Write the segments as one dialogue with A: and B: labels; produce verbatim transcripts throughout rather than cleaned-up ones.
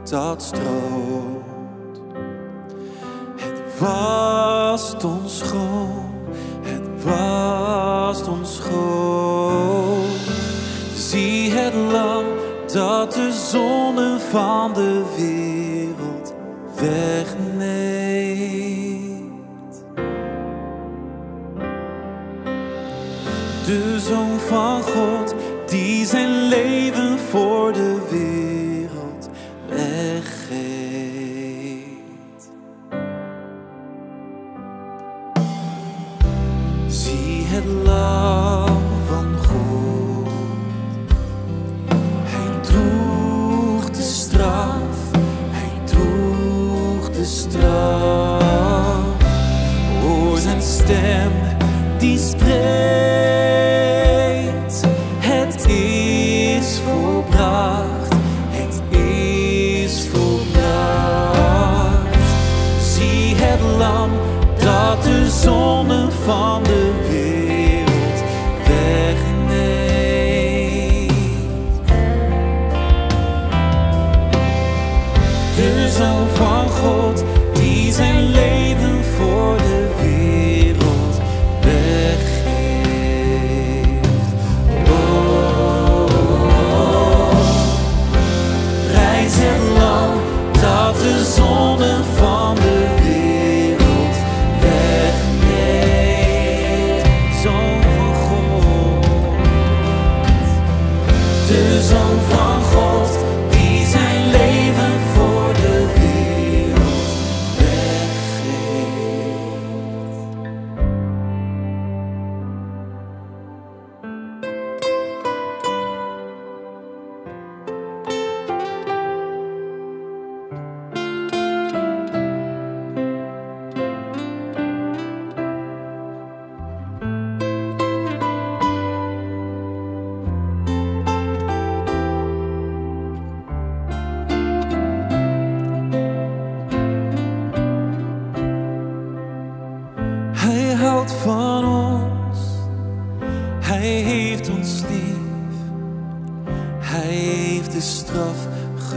A: dat stroomt. Het wast ons schoon, het wast ons schoon. Zie het lam dat de zonde van de wereld wegneemt. De Zoon van God die zijn leven voor de wereld weggeeft. Zie het lam van God. Hij droeg de straf, hij droeg de straf. Hoor zijn stem die spreekt. Het is volbracht, het is volbracht. Zie het lam dat de zonde van de wereld wegneemt. De Zoon van God die zijn leven voor de wereld weggeeft. Oh, prijs het lam dat de zonde van de wereld wegneemt. Zoon van God, de Zoon van God die zijn leven voor de wereld weggeeft. Hij houdt van ons, hij heeft ons lief, hij heeft de straf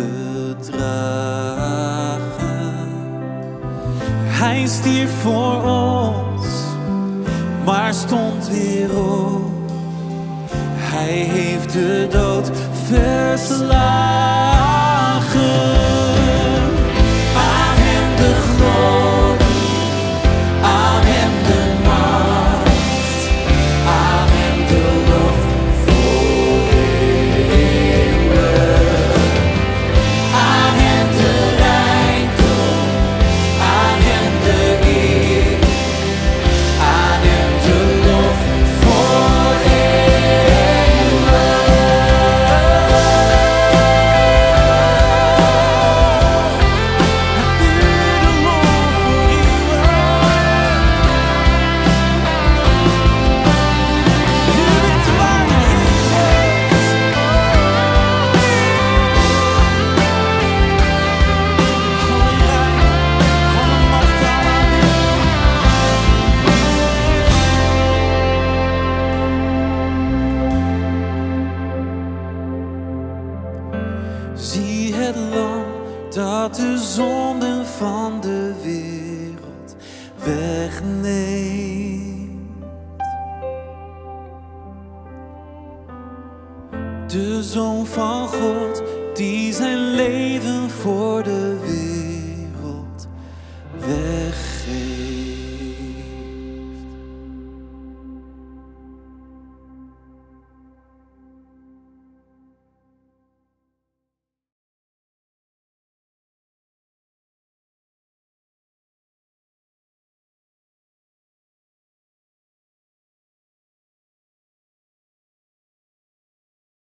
A: gedragen. Hij stierf voor ons, maar stond weer op. Hij heeft de dood verslagen. Aan hem de glorie, aan hem de macht, aan hem de lof voor eeuwig. Aan hem de rijkdom, aan hem de eer, aan hem de lof voor eeuwig. Zie het lam dat de zonden van de wereld wegneemt. De Zoon van God die zijn leven voor de wereld